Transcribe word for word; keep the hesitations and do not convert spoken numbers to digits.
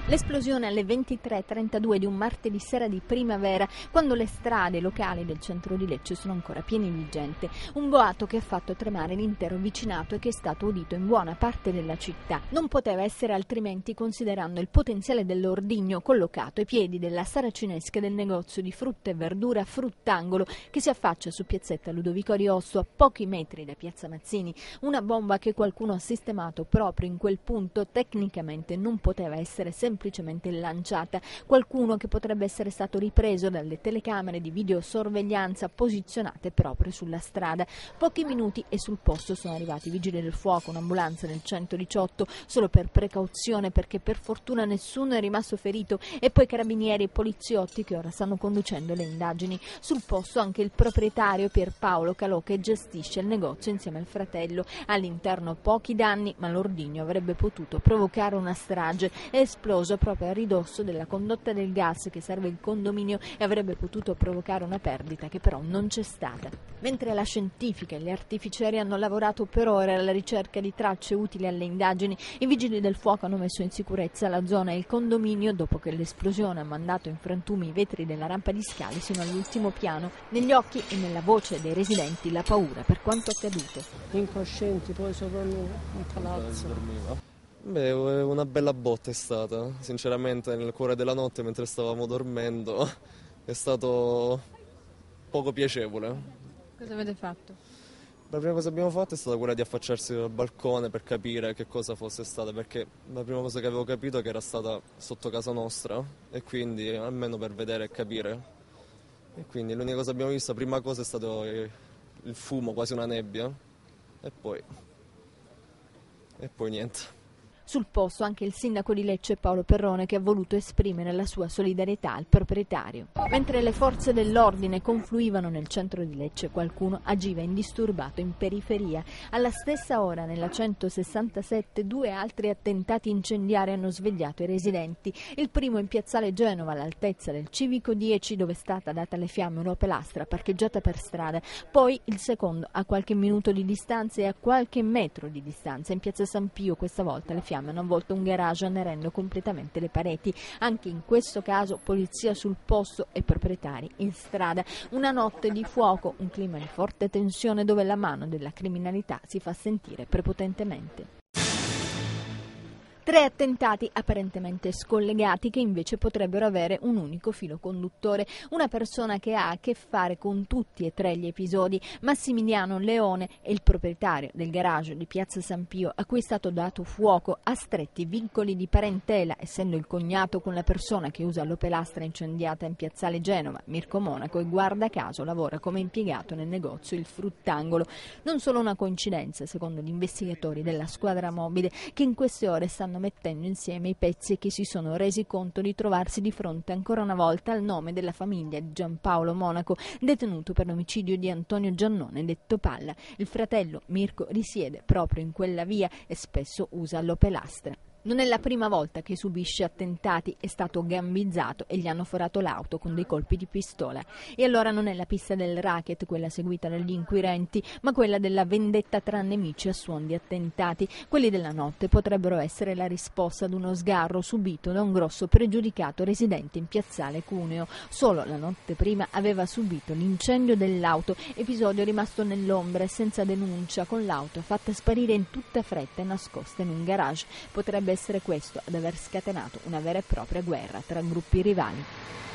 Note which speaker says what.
Speaker 1: L'esplosione alle ventitré e trentadue di un martedì sera di primavera, quando le strade locali del centro di Lecce sono ancora piene di gente. Un boato che ha fatto tremare l'intero vicinato e che è stato udito in buona parte della città. Non poteva essere altrimenti, considerando il potenziale dell'ordigno collocato ai piedi della saracinesca del negozio di frutta e verdura Fruttangolo, che si affaccia su piazzetta Ludovico Ariosto a pochi metri da piazza Mazzini. Una bomba che qualcuno ha sistemato proprio in quel punto. Tecnicamente non poteva essere semplicemente lanciata. Qualcuno che potrebbe essere stato ripreso dalle telecamere di videosorveglianza posizionate proprio sulla strada. Pochi minuti e sul posto sono arrivati i vigili del fuoco, un'ambulanza del centodiciotto solo per precauzione, perché per fortuna nessuno è rimasto ferito, e poi carabinieri e poliziotti che ora stanno conducendo le indagini. Sul posto anche il proprietario Pierpaolo Calò, che gestisce il negozio insieme al fratello. All'interno pochi danni, ma l'ordigno avrebbe potuto provocare una strage. È esploso proprio a ridosso della condotta del gas che serve il condominio e avrebbe potuto provocare una perdita che però non c'è stata. Mentre la scientifica e gli artificieri hanno lavorato per ore alla ricerca di tracce utili alle indagini, i vigili del fuoco hanno messo in sicurezza la zona e il condominio dopo che l'esplosione ha mandato in frantumi i vetri della rampa di scale sino all'ultimo piano. Negli occhi e nella voce dei residenti la paura per quanto accaduto.
Speaker 2: Incoscienti, poi sopra un palazzo.
Speaker 3: Beh, una bella botta è stata, sinceramente nel cuore della notte mentre stavamo dormendo è stato poco piacevole.
Speaker 1: Cosa avete fatto?
Speaker 3: La prima cosa che abbiamo fatto è stata quella di affacciarsi dal balcone per capire che cosa fosse stata, perché la prima cosa che avevo capito è che era stata sotto casa nostra, e quindi almeno per vedere e capire. E quindi l'unica cosa che abbiamo visto, la prima cosa è stato il fumo, quasi una nebbia, e poi, e poi niente.
Speaker 1: Sul posto anche il sindaco di Lecce Paolo Perrone, che ha voluto esprimere la sua solidarietà al proprietario. Mentre le forze dell'ordine confluivano nel centro di Lecce, qualcuno agiva indisturbato in periferia. Alla stessa ora, nella centosessantasette, due altri attentati incendiari hanno svegliato i residenti. Il primo in piazzale Genova, all'altezza del Civico dieci, dove è stata data alle fiamme un'Opel parcheggiata per strada. Poi il secondo a qualche minuto di distanza e a qualche metro di distanza, in piazza San Pio. Questa volta le fiamme hanno avvolto un garage annerendo completamente le pareti. Anche in questo caso polizia sul posto e proprietari in strada. Una notte di fuoco, un clima di forte tensione dove la mano della criminalità si fa sentire prepotentemente. Tre attentati apparentemente scollegati che invece potrebbero avere un unico filo conduttore. Una persona che ha a che fare con tutti e tre gli episodi, Massimiliano Leone, è il proprietario del garage di piazza San Pio, a cui è stato dato fuoco, ha stretti vincoli di parentela, essendo il cognato con la persona che usa l'Opelastra incendiata in piazzale Genova, Mirko Monaco, e guarda caso lavora come impiegato nel negozio Il Fruttangolo. Non solo una coincidenza, secondo gli investigatori della squadra mobile, che in queste ore stanno mettendo insieme i pezzi e che si sono resi conto di trovarsi di fronte ancora una volta al nome della famiglia di Giampaolo Monaco, detenuto per l'omicidio di Antonio Giannone, detto Palla. Il fratello Mirko risiede proprio in quella via e spesso usa l'Opelastra. Non è la prima volta che subisce attentati, è stato gambizzato e gli hanno forato l'auto con dei colpi di pistola. E allora non è la pista del racket quella seguita dagli inquirenti, ma quella della vendetta tra nemici a suon di attentati. Quelli della notte potrebbero essere la risposta ad uno sgarro subito da un grosso pregiudicato residente in piazzale Cuneo. Solo la notte prima aveva subito l'incendio dell'auto, episodio rimasto nell'ombra e senza denuncia, con l'auto fatta sparire in tutta fretta e nascosta in un garage. Potrebbe essere questo ad aver scatenato una vera e propria guerra tra gruppi rivali.